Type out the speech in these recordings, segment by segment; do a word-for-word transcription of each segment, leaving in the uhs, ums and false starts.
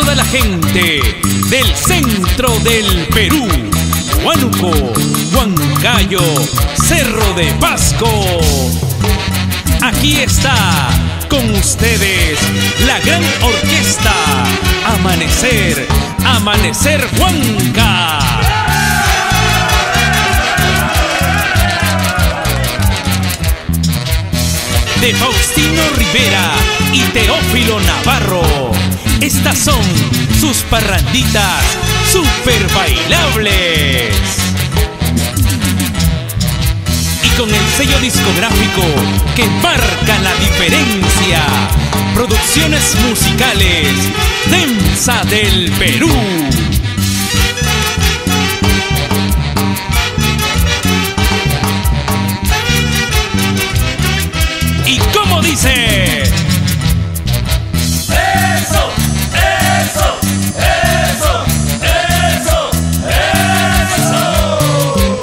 toda la gente del centro del Perú, Huánuco, Huancayo, Cerro de Pasco. Aquí está con ustedes la gran orquesta Amanecer, Amanecer Huanca. De Faustino Rivera y Teófilo Navarro, estas son sus parranditas super bailables. Y con el sello discográfico que marca la diferencia, Producciones Musicales Demsa del Perú. ¿Y cómo dice? Eso, eso, eso, eso, eso.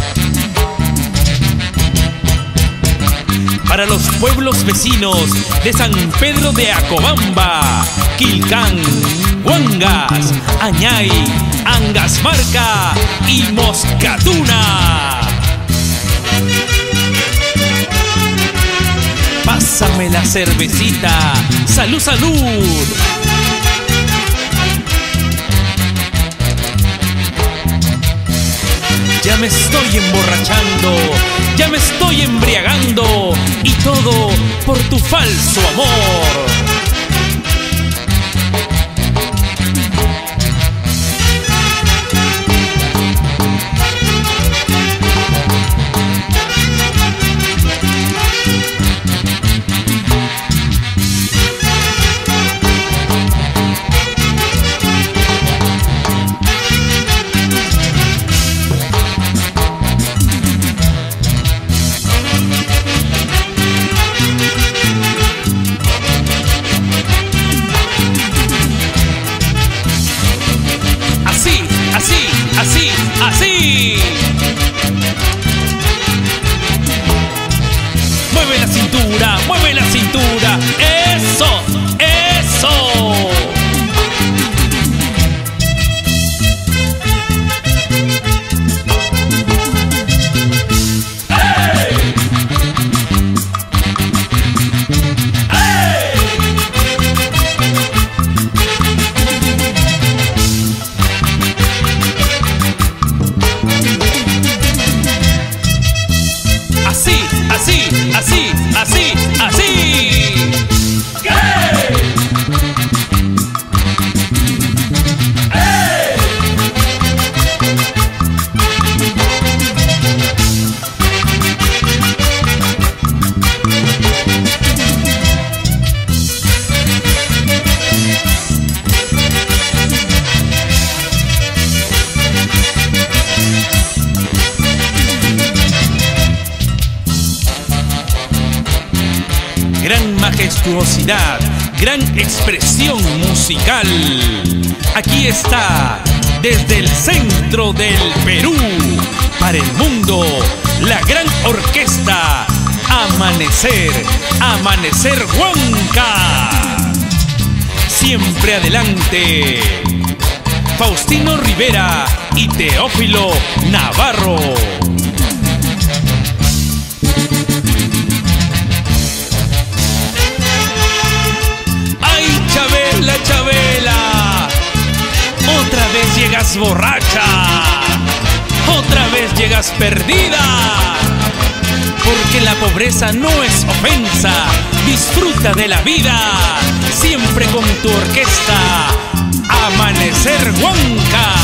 Para los pueblos vecinos de San Pedro de Acobamba, Quilcán, Huangas, Añay, Angasmarca y Moscatuna. Pásame la cervecita. Salud, salud. Ya me estoy emborrachando, ya me estoy embriagando, y todo por tu falso amor. Así, así. Mueve la cintura, mueve la cintura. Eso, eso. Así, así, así, así. ¡Hey! ¡Hey! Gran majestuosidad, gran expresión musical. Aquí está, desde el centro del Perú, para el mundo, la gran orquesta Amanecer, Amanecer Huanca. Siempre adelante, Faustino Rivera y Teófilo Navarro. Chabela, Chabela, otra vez llegas borracha, otra vez llegas perdida, porque la pobreza no es ofensa. Disfruta de la vida, siempre con tu orquesta Amanecer Huanca.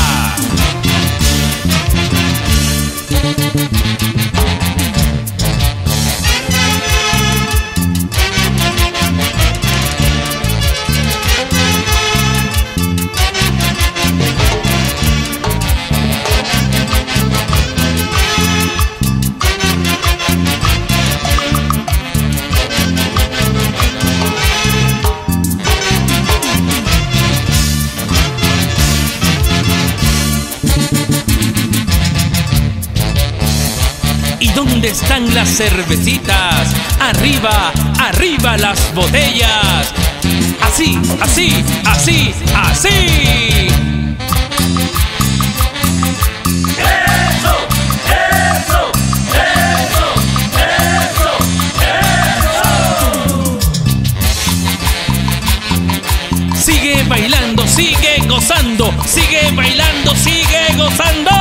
¿Dónde están las cervecitas? Arriba, arriba las botellas. Así, así, así, así. Eso, eso, eso, eso, eso. Sigue bailando, sigue gozando, sigue bailando, sigue gozando.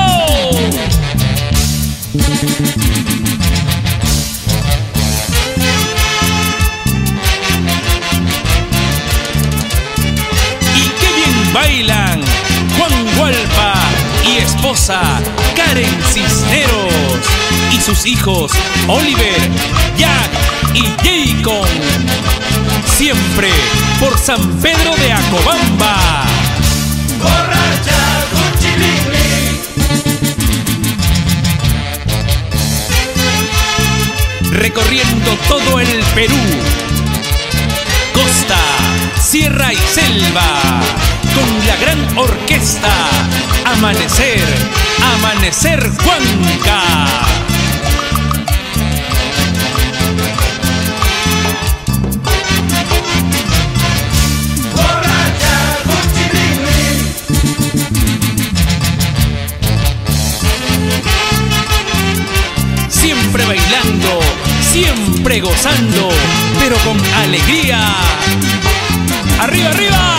Bailan Juan Hualpa y esposa Karen Cisneros y sus hijos Oliver, Jack y Jacob. Siempre por San Pedro de Acobamba. Borracha con chilingüín. Recorriendo todo el Perú, costa, sierra y selva, con la gran orquesta Amanecer, Amanecer Huanca. Borracha con chilingüín. Siempre bailando, siempre gozando, pero con alegría. ¡Arriba, arriba!